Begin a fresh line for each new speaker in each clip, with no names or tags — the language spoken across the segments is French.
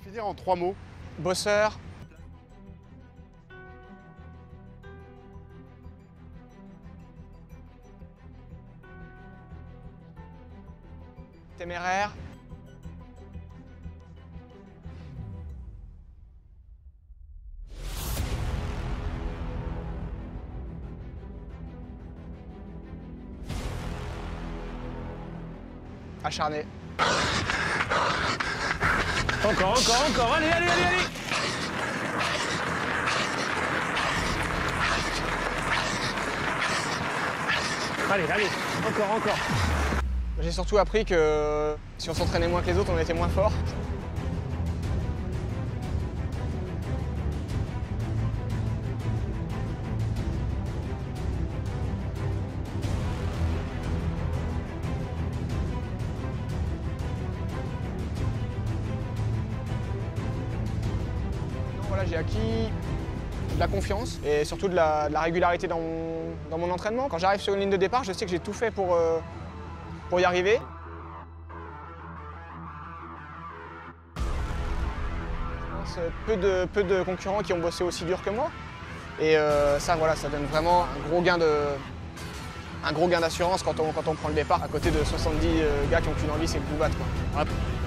Définir en 3 mots.
Bosseur. Téméraire. Acharné.
Encore, allez. Allez, encore.
J'ai surtout appris que si on s'entraînait moins que les autres, on était moins fort. Voilà, j'ai acquis de la confiance et surtout de la régularité dans mon entraînement. Quand j'arrive sur une ligne de départ, je sais que j'ai tout fait pour y arriver. Je pense peu de concurrents qui ont bossé aussi dur que moi. Et ça donne vraiment un gros gain d'assurance quand on prend le départ à côté de 70 gars qui n'ont qu'une envie, c'est de vous battre, quoi.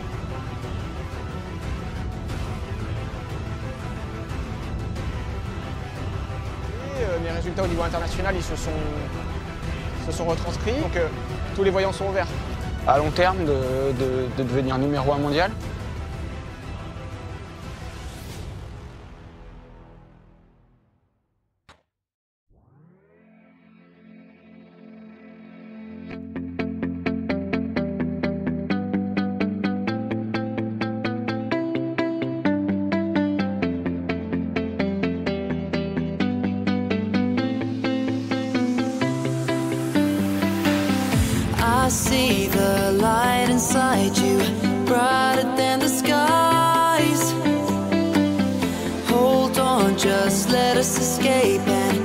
Mes résultats au niveau international, ils se sont retranscrits, donc tous les voyants sont ouverts. À long terme, de devenir numéro 1 mondial.
I see the light inside you, brighter than the skies. Hold on, just let us escape and